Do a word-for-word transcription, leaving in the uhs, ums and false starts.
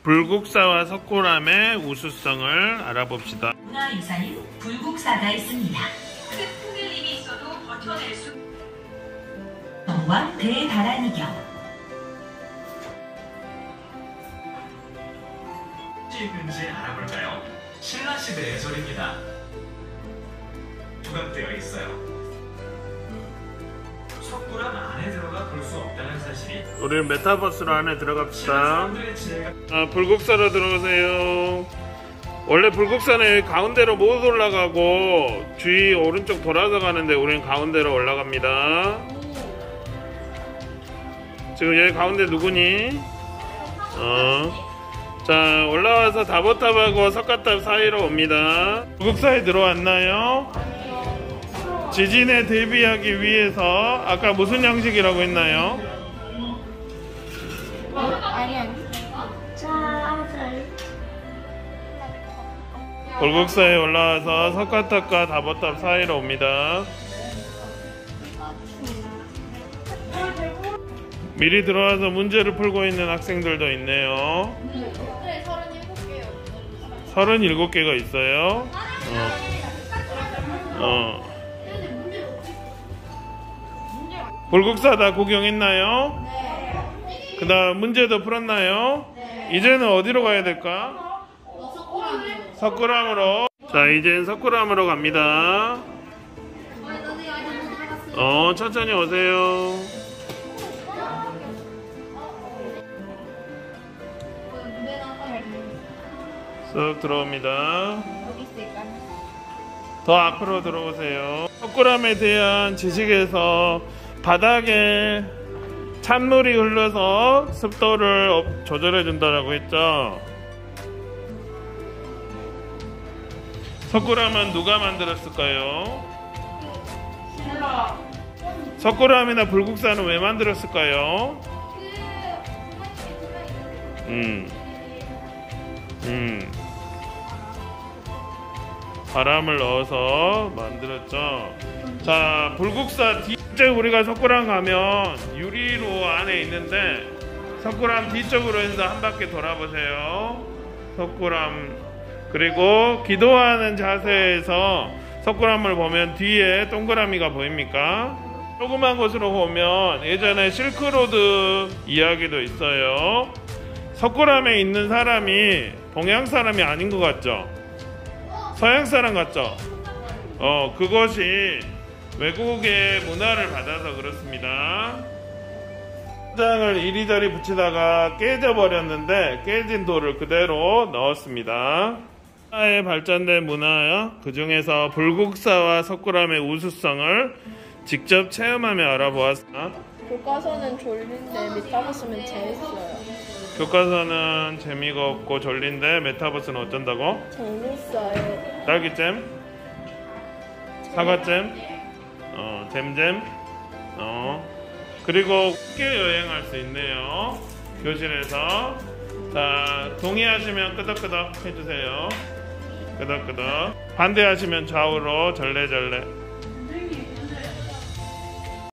불국사와 석굴암의 우수성을 알아봅시다. 문화유산인 불국사가 있습니다. 큰 통일림이 있어도 버텨낼 수 동왕 대다란이경. 있는지 알아볼까요? 신라시대의 절입니다. 부각되어 있어요. 석굴암 안에 들어가 볼 수 없다는 사실이. 우리 메타버스로 안에 들어갑시다. 사람들의 지혜가... 아, 불국사로 들어오세요. 원래 불국사는 가운데로 못 올라가고 주위 오른쪽 돌아서 가는데 우리는 가운데로 올라갑니다. 지금 여기 가운데 누구니? 어. 자, 올라와서 다보탑하고 석가탑 사이로 옵니다. 불국사에 들어왔나요? 지진에 대비하기 위해서 아까 무슨 양식이라고 했나요? 어? 아니 아니. 짜들. 불국사에 올라와서 석가탑과 다보탑 사이로 옵니다. 미리 들어와서 문제를 풀고 있는 학생들도 있네요. 서른일곱 개가 있어요. 어. 어. 불국사 다 구경했나요? 네. 그 다음 문제도 풀었나요? 네. 이제는 어디로 가야 될까? 어, 석굴암으로. 석굴암으로. 자, 이제는 석굴암으로 갑니다. 어, 천천히 오세요. 쓱 들어옵니다. 더 앞으로 들어오세요. 석굴암에 대한 지식에서 바닥에 찬물이 흘러서 습도를 조절해 준다라고 했죠. 석굴암은 누가 만들었을까요? 석굴암이나 불국사는 왜 만들었을까요? 음. 음. 바람을 넣어서 만들었죠. 자, 불국사 뒤쪽 우리가 석굴암 가면 유리로 안에 있는데 석굴암 뒤쪽으로 해서 한 바퀴 돌아보세요. 석굴암. 그리고 기도하는 자세에서 석굴암을 보면 뒤에 동그라미가 보입니까? 조그만 곳으로 보면 예전에 실크로드 이야기도 있어요. 석굴암에 있는 사람이 동양 사람이 아닌 것 같죠? 서양 사람 같죠? 어, 그것이 외국의 문화를 받아서 그렇습니다. 장을 이리저리 붙이다가 깨져버렸는데 깨진 돌을 그대로 넣었습니다. 문화에 발전된 문화요. 그 중에서 불국사와 석굴암의 우수성을 직접 체험하며 알아보았습니다. 교과서는 졸린데 메타버스면 재밌어요. 교과서는 재미가 없고 졸린데 메타버스는 어쩐다고? 재밌어요. 딸기잼? 사과잼? 어, 잼잼? 어. 그리고 함께 여행할 수 있네요. 교실에서. 자, 동의하시면 끄덕끄덕 해주세요. 끄덕끄덕. 반대하시면 좌우로 절레절레.